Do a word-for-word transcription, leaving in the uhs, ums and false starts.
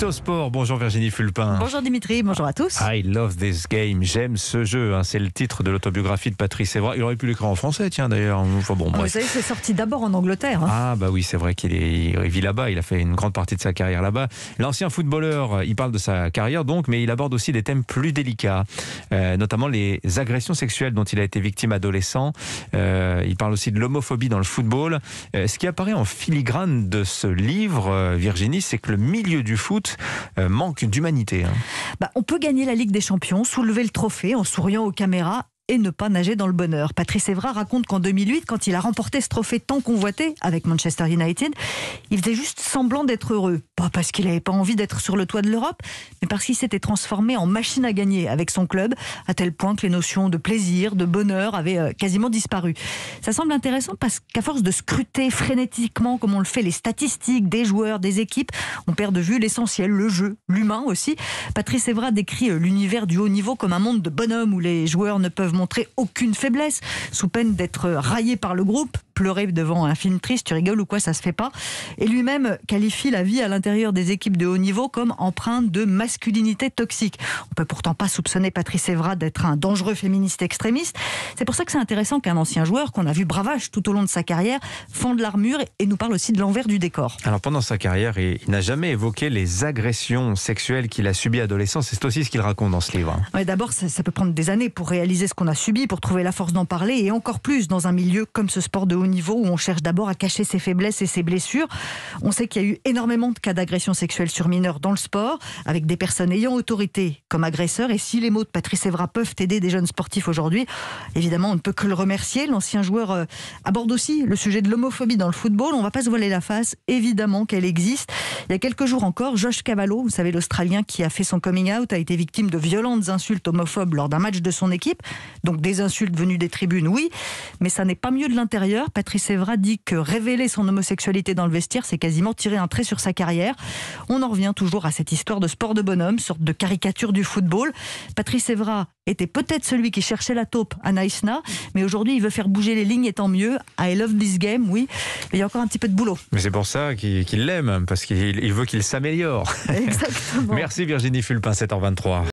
Suite au sport, bonjour Virginie Fulpin. Bonjour Dimitri, bonjour à tous. I love this game, j'aime ce jeu, hein. C'est le titre de l'autobiographie de Patrice Evra. Il aurait pu l'écrire en français, tiens d'ailleurs. Enfin, bon, Vous bref. savez, c'est sorti d'abord en Angleterre. Hein. Ah bah oui, c'est vrai qu'il est, il vit là-bas, il a fait une grande partie de sa carrière là-bas. L'ancien footballeur, il parle de sa carrière donc, mais il aborde aussi des thèmes plus délicats, euh, notamment les agressions sexuelles dont il a été victime adolescent. Euh, il parle aussi de l'homophobie dans le football. Euh, ce qui apparaît en filigrane de ce livre, euh, Virginie, c'est que le milieu du foot euh, manque d'humanité. Hein. Bah, on peut gagner la Ligue des Champions, soulever le trophée en souriant aux caméras et ne pas nager dans le bonheur. Patrice Evra raconte qu'en deux mille huit, quand il a remporté ce trophée tant convoité avec Manchester United, il faisait juste semblant d'être heureux. Pas parce qu'il n'avait pas envie d'être sur le toit de l'Europe, mais parce qu'il s'était transformé en machine à gagner avec son club, à tel point que les notions de plaisir, de bonheur avaient quasiment disparu. Ça semble intéressant parce qu'à force de scruter frénétiquement, comme on le fait, les statistiques des joueurs, des équipes, on perd de vue l'essentiel, le jeu, l'humain aussi. Patrice Evra décrit l'univers du haut niveau comme un monde de bonhommes où les joueurs ne peuvent montrer aucune faiblesse, sous peine d'être raillés par le groupe. Pleurer devant un film triste, tu rigoles ou quoi, ça se fait pas. Et lui-même qualifie la vie à l'intérieur des équipes de haut niveau comme empreinte de masculinité toxique. On peut pourtant pas soupçonner Patrice Evra d'être un dangereux féministe extrémiste. C'est pour ça que c'est intéressant qu'un ancien joueur, qu'on a vu bravage tout au long de sa carrière, fende l'armure et nous parle aussi de l'envers du décor. Alors pendant sa carrière, il n'a jamais évoqué les agressions sexuelles qu'il a subies adolescent. C'est aussi ce qu'il raconte dans ce livre. Ouais, d'abord, ça, ça peut prendre des années pour réaliser ce qu'on a subi, pour trouver la force d'en parler, et encore plus dans un milieu comme ce sport de haut niveau où on cherche d'abord à cacher ses faiblesses et ses blessures. On sait qu'il y a eu énormément de cas d'agression sexuelle sur mineurs dans le sport, avec des personnes ayant autorité comme agresseurs, et si les mots de Patrice Evra peuvent aider des jeunes sportifs aujourd'hui, évidemment on ne peut que le remercier. L'ancien joueur euh, aborde aussi le sujet de l'homophobie dans le football. On ne va pas se voiler la face, évidemment qu'elle existe. Il y a quelques jours encore, Josh Cavallo, vous savez l'Australien qui a fait son coming out, a été victime de violentes insultes homophobes lors d'un match de son équipe. Donc des insultes venues des tribunes, oui, mais ça n'est pas mieux de l'intérieur. Patrice Evra dit que révéler son homosexualité dans le vestiaire, c'est quasiment tirer un trait sur sa carrière. On en revient toujours à cette histoire de sport de bonhomme, sorte de caricature du football. Patrice Evra était peut-être celui qui cherchait la taupe à Naïsna, mais aujourd'hui il veut faire bouger les lignes et tant mieux. I love this game, oui, mais il y a encore un petit peu de boulot. Mais c'est pour ça qu'il, qu'il l'aime, parce qu'il il veut qu'il s'améliore. Exactement. Merci Virginie Fulpin, sept heures vingt-trois.